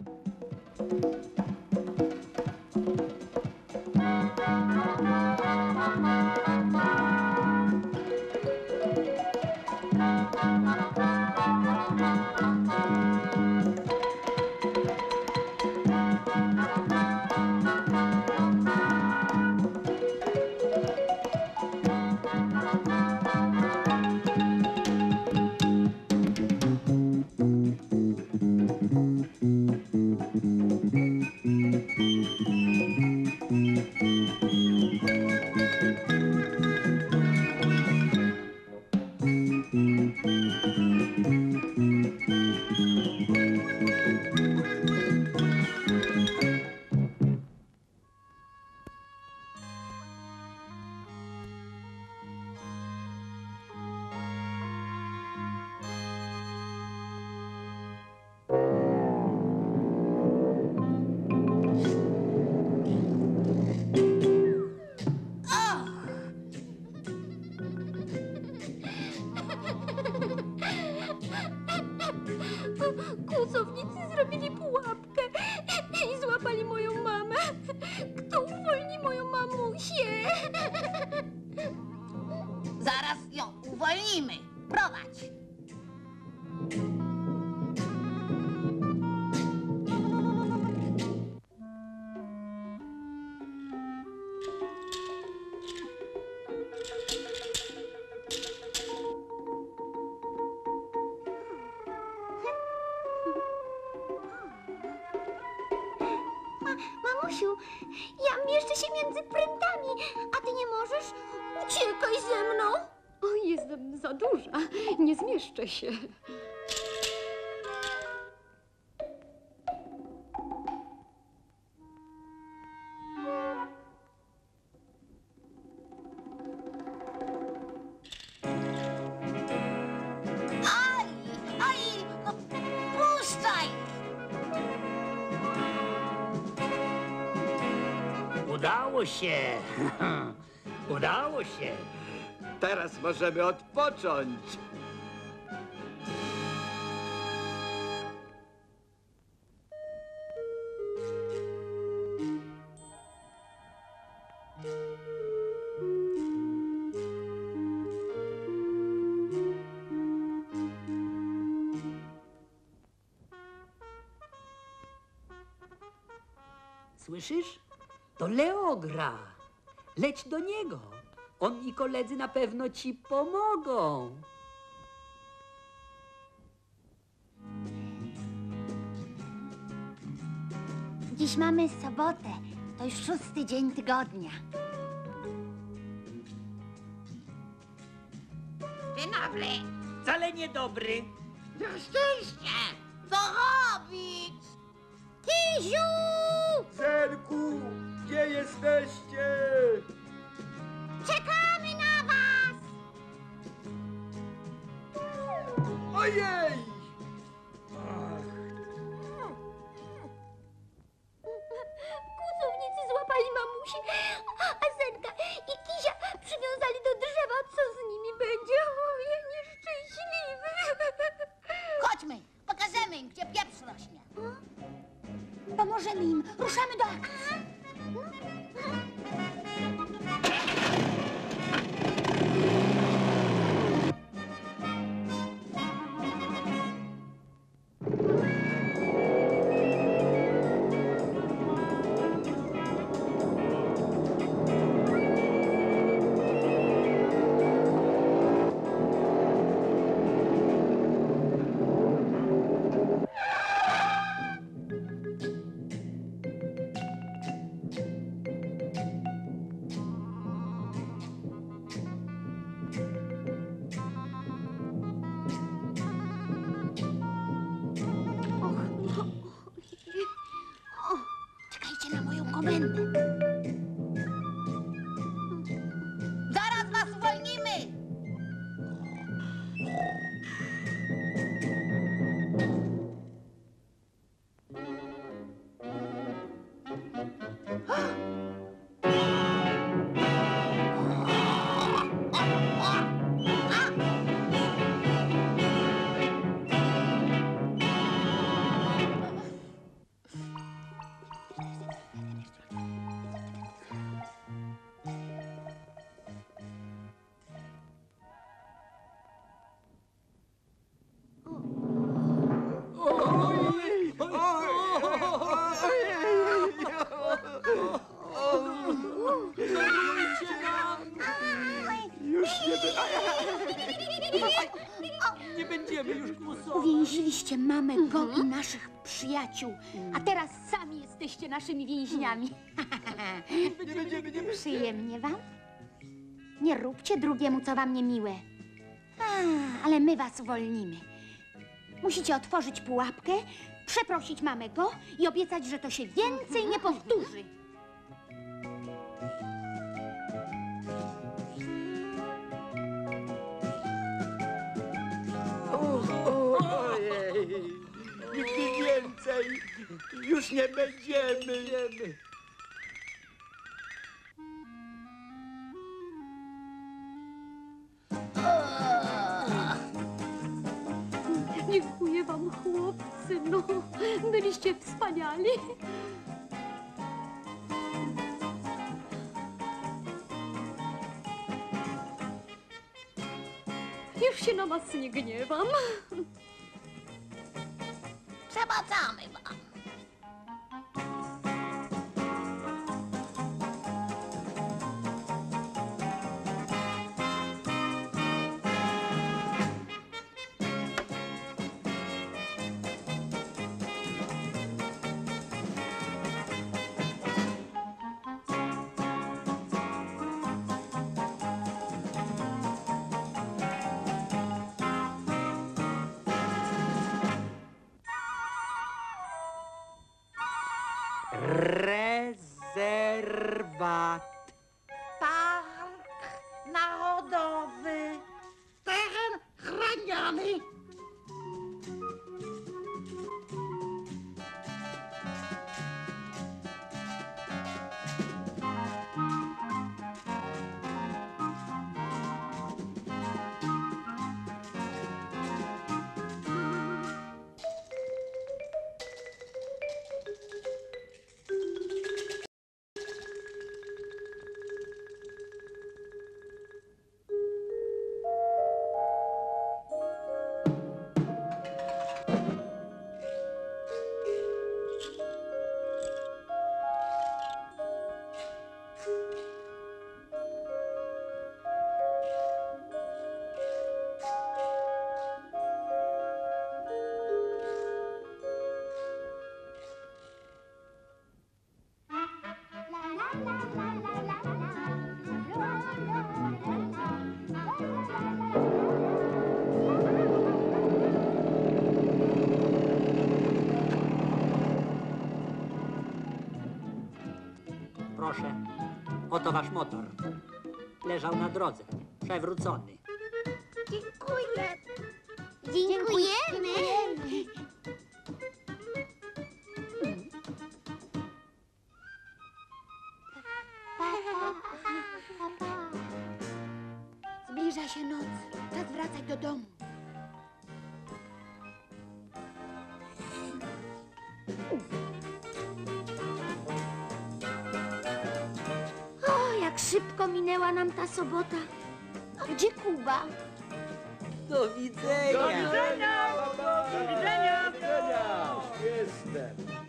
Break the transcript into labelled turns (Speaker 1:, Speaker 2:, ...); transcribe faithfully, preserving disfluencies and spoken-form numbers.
Speaker 1: Kłusownicy zrobili pułapkę i złapali moją mamę. Kto uwolni moją mamusię?
Speaker 2: Zaraz ją uwolnimy. Prowadź.
Speaker 1: Mamusiu, ja mieszczę się między prętami, a ty nie możesz? Uciekaj ze mną!
Speaker 3: O, jestem za duża. Nie zmieszczę się.
Speaker 2: Aj, aj, no puszczaj.
Speaker 4: Udało się! Udało się!
Speaker 5: Teraz możemy odpocząć.
Speaker 4: Słyszysz? To Leo gra. Leć do niego. On i koledzy na pewno ci pomogą.
Speaker 1: Dziś mamy sobotę. To już szósty dzień tygodnia.
Speaker 2: Dzień dobry.
Speaker 4: Wcale niedobry.
Speaker 2: Na szczęście. Co robić? Kiziu!
Speaker 5: Zenku, gdzie jesteście?
Speaker 2: Czekamy na was!
Speaker 5: Ojej!
Speaker 1: Kłusownicy złapali mamusię, a Zenka i Kizia przywiązali do drzewa. Co z nimi będzie? O, ja nieszczęśliwy.
Speaker 2: Chodźmy, pokażemy im, gdzie pieprz rośnie.
Speaker 1: Pomożemy im. Ruszamy do akcji.
Speaker 2: Czekajcie na moją komendę. Zaraz was uwolnimy!
Speaker 1: przyjaciół. A teraz sami jesteście naszymi więźniami.
Speaker 5: Nie będziemy, nie
Speaker 1: Przyjemnie wam? Nie róbcie drugiemu, co wam niemiłe. A, ale my was uwolnimy. Musicie otworzyć pułapkę, przeprosić mamę go i obiecać, że to się więcej nie powtórzy.
Speaker 5: Ojej, nigdy więcej. Już nie będziemy.
Speaker 3: Dziękuję wam, chłopcy. No, byliście wspaniali. Już się na was nie gniewam.
Speaker 2: Przebaczamy wam.
Speaker 4: Rezerwat.
Speaker 2: Park narodowy. Teren chroniony.
Speaker 4: Proszę, oto wasz motor. Leżał na drodze, przewrócony.
Speaker 2: Dziękuję.
Speaker 1: Dziękujemy.
Speaker 2: Zbliża się noc. Czas wracać do domu.
Speaker 1: O, jak szybko minęła nam ta sobota. A gdzie Kuba?
Speaker 4: Do widzenia.
Speaker 5: Do widzenia! Do widzenia! Jestem.